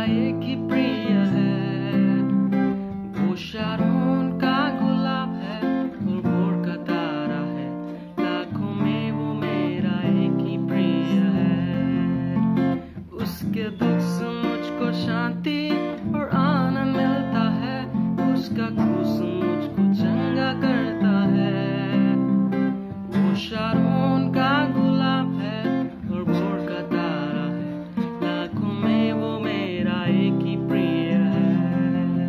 एक ही प्रिय है। वो शारोन का गुलाब है और भोर का तारा है, लाखों में वो मेरा एक ही प्रिय है। उसके दुख से मुझको शांति और आनंद मिलता है, उसका क्रूस मुझको चंगा करता है। वो शारोन का गुलाब है और भोर का तारा है, लाखों में वो मेरा एक ही प्रिय है।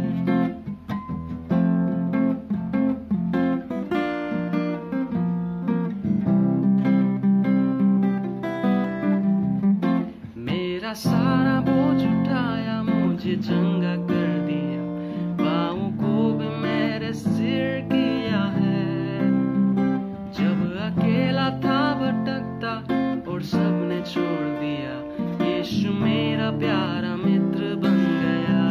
मेरा सारा बोझ उठाया, मुझे चंगा कर दिया, पाँवों को भी मेरे सिर किया है। जब अकेला था भटकता और सबने छोड़ दिया, यीशु मेरा प्यारा मित्र बन गया।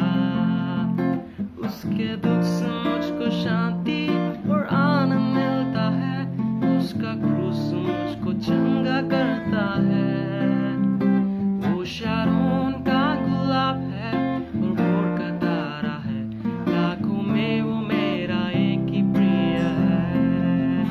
उसके दुख से मुझको शांति और आनंद मिलता है, उसका क्रूस मुझको चंगा करता है। वो शारोन का गुलाब है और भोर का तारा है, लाखों में वो मेरा एक ही प्रिय है।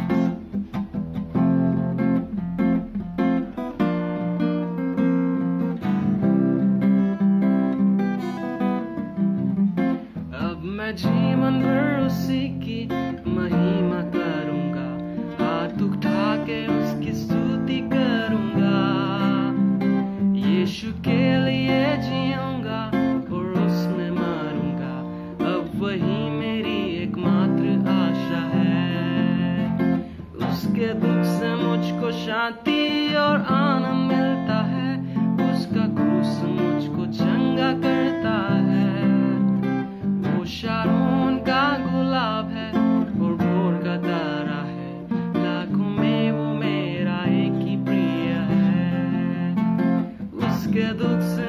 अब मैं जीवन भर उसी की महिमा करूंगा, हाथ उठा के उसकी स्तुति करूंगा। यीशु के लिए जीऊंगा और उसमें मारूंगा, अब वही मेरी एकमात्र आशा है। उसके दुख से मुझको शांति और आनंद मिलता है, उसका क्रूस मुझको चंगा करता है। वो शारोन का गुलाब है और भोर का तारा है, लाखों में वो मेरा एक ही प्रिय है। उसके दुख से